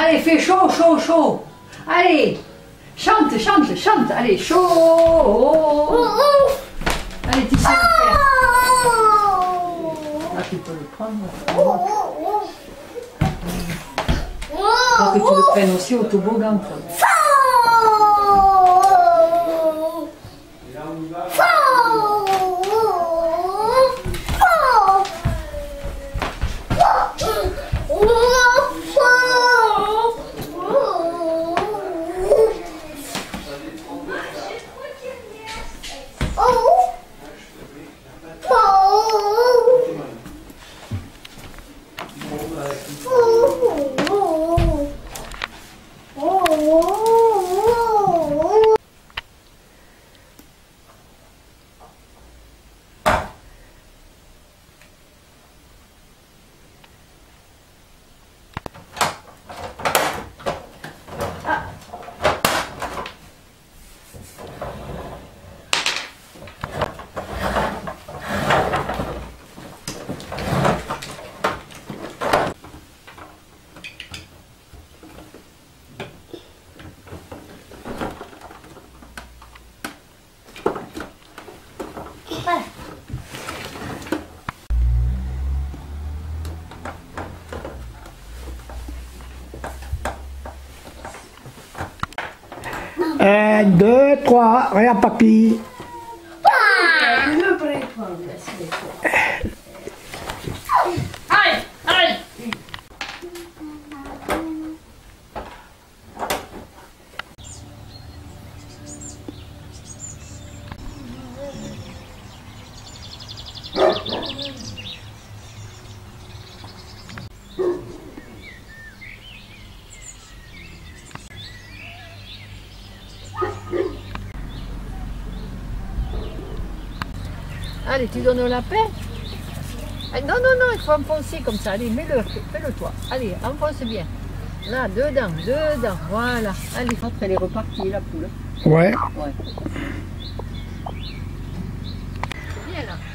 Allez, fais chaud, chaud, chaud. Allez, chante, chante, chante. Allez, chaud. Allez, tu sais le faire. Ah, tu peux le prendre. Faut que tu le prennes aussi au toboggan. Un, deux, trois, regarde papy. Allez, allez. Allez, tu donnes la paix. Non, non, non, il faut enfoncer comme ça. Allez, mets-le, fais-le toi. Allez, enfonce bien. Là, dedans, dedans, voilà. Allez, elle est repartie, la poule. Ouais. Ouais. C'est bien, là.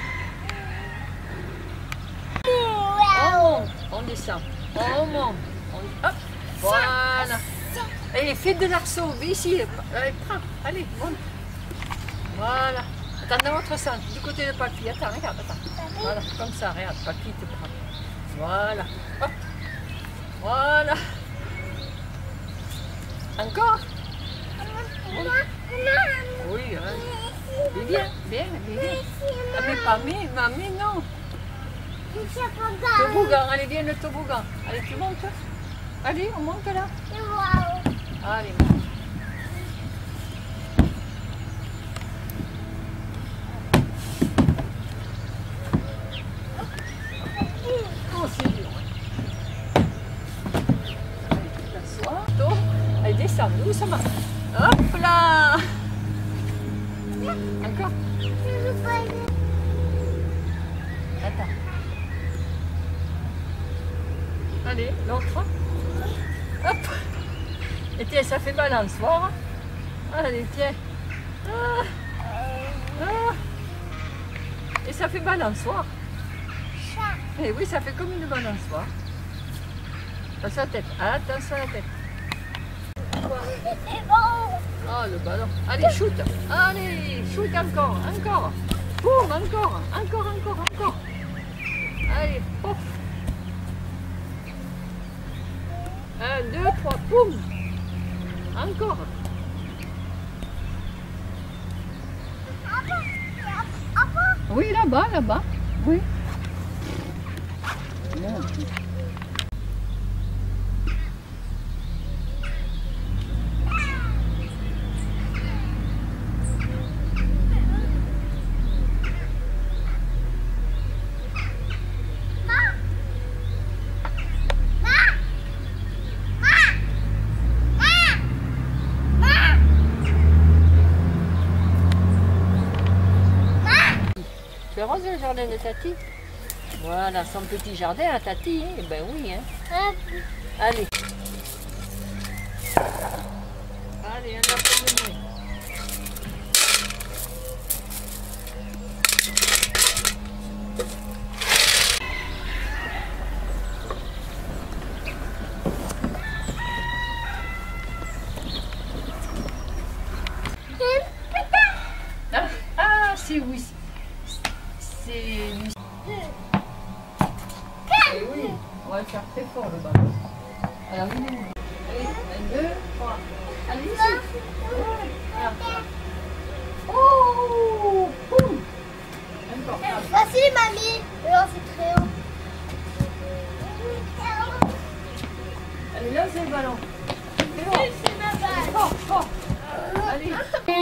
On monte, on descend. On monte. Hop, voilà. Allez, fais de l'arceau, ici. Allez, prends, allez, monte. Voilà. Attends, dans l'autre sens, du côté de papy. Attends, regarde, attends. Voilà, comme ça, regarde, papy te prend. Voilà. Hop. Voilà. Encore. Oui, hein. Mais bien, bien, bien. Ah, mais pas, mais non. Toboggan, allez, viens le toboggan. Allez, tu montes. Allez, on monte là. Allez, monte. Allez, descends, doucement. Hop là. Encore. Attends. Allez, l'autre. Hop. Et tiens, ça fait balançoire. Allez, tiens. Ah. Ah. Et ça fait balançoire. Et oui, ça fait comme une balançoire. Attention à la tête. Attention à la tête. Oh, le ballon. Allez, shoot. Allez, shoot encore, encore. Boum, encore, encore, encore, encore. Allez, pof. 1, 2, 3, boum. Encore. Oui, là-bas, là-bas. Oui. Bon. Tu arroses le jardin de Tati? Voilà, son petit jardin à Tati, hein? Ben oui, hein. Allez. Allez, un appel de nuit. Et oui, on va le faire très fort le ballon. Alors, il est où? Allez, 1, 2, 3. Allez, ici. Voilà. Oh! Boum! Encore. Voici mamie. Alors c'est très haut. Allez, là, c'est le ballon. C'est ma balle. Fort, fort. Allez.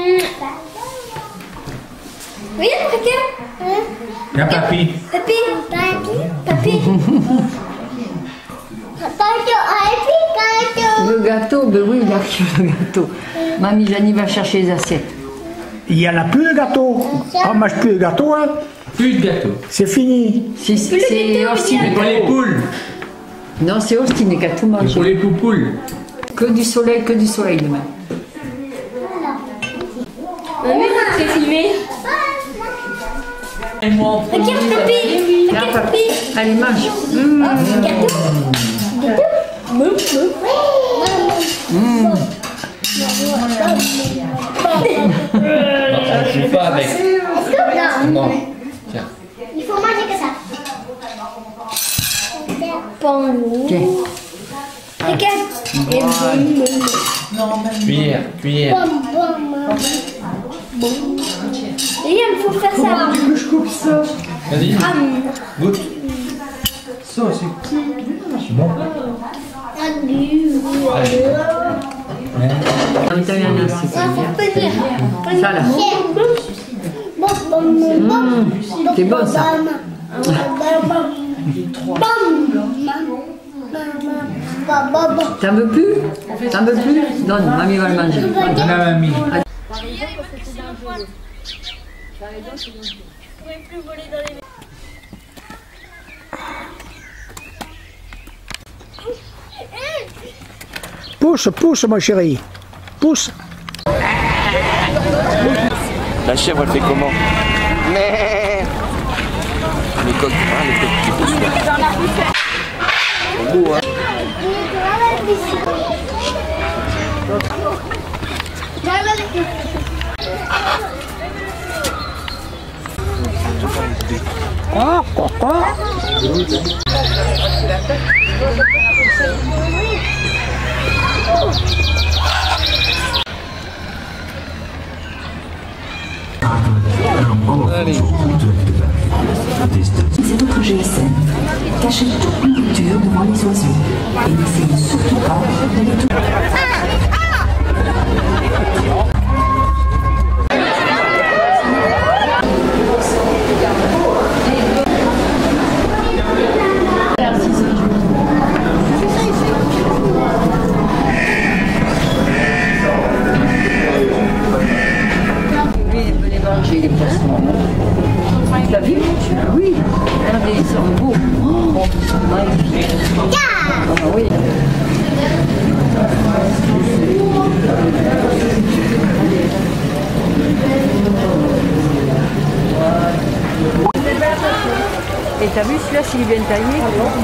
Oui, ok. Là, papy. Papi. Papi. Le gâteau, ben oui, il arrive le gâteau. Mamie Janie va chercher les assiettes. Il n'y en a plus de gâteau. On mange plus de gâteau, hein. Plus de gâteau. C'est fini. C'est Austin. Pour les poules. Non, c'est Austin qui a tout mangé. Pour les poupoules. Que du soleil demain. Mamie, c'est filmé. Et moi en premier. Regarde, Papi. Regarde, Papi. Allez, mange. Gâteau. Gâteau. Je joue pas avec. Non. Tiens. Il faut manger que ça. Pangou. Tiens. Regarde. Et Cuillère, cuillère. Et il faut faire ça. Je coupe ça. Vas-y. Goûte. Ça, c'est bon. En italien, c'est Ça faut venir. ça là. C'est bon ça. T'en veux plus? T'en veux plus? Non, mamie va le manger. Donne à mamie. Pousse, pousse, mon chéri. Pousse. La chèvre, elle fait comment? Mais les coqs, les coqs qui poussent là. C'est beau, hein? Ah, quoi. C'est votre GSM. Cachez toute nourriture devant les oiseaux. Et n'essayez surtout pas de les toucher. J'ai les poissons. T'as vu? Oui. Regardez, ils sont beaux. Oh, magnifique. Ah oui. Et t'as vu celui-là s'il est bien taillé?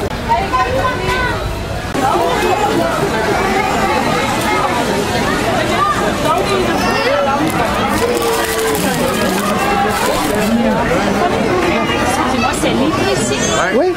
Oui.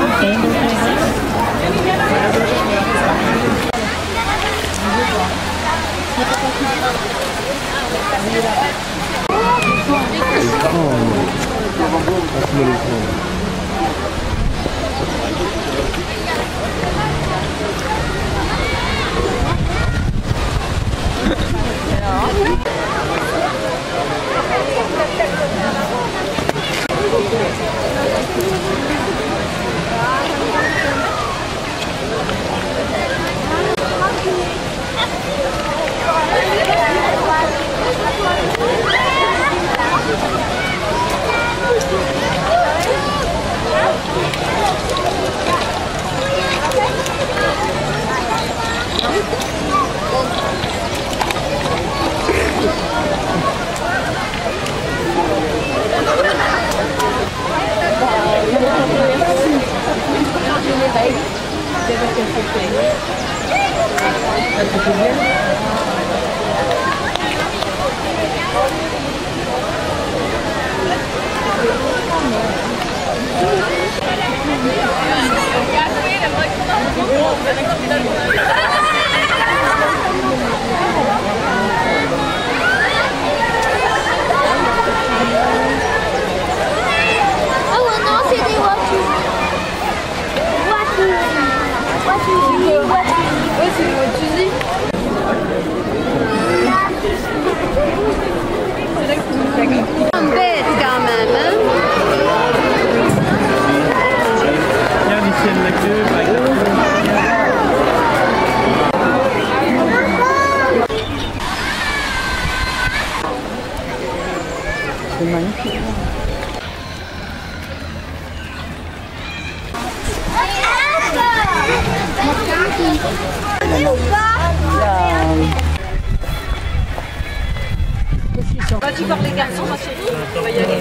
Vas-y voir les garçons, ma chérie. On va y aller.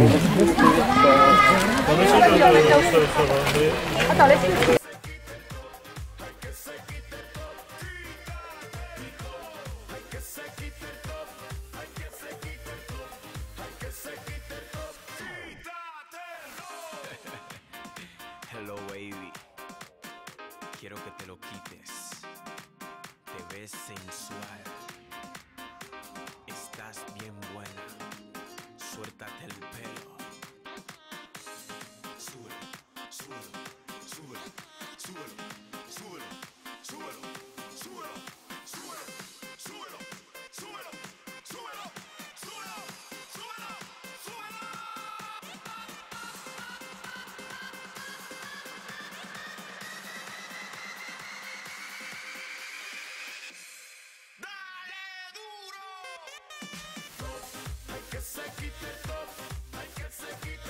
Attends, laisse-le. Hello baby, quiero que te lo quites, te ves sensual, estás bien buena, suéltate el pelo, súbelo, súbelo, súbelo, súbelo, súbelo, súbelo, súbelo, súbelo, súbelo, súbelo, súbelo, súbelo, súbelo, súbelo. Hay que se quite todo, hay que se quite.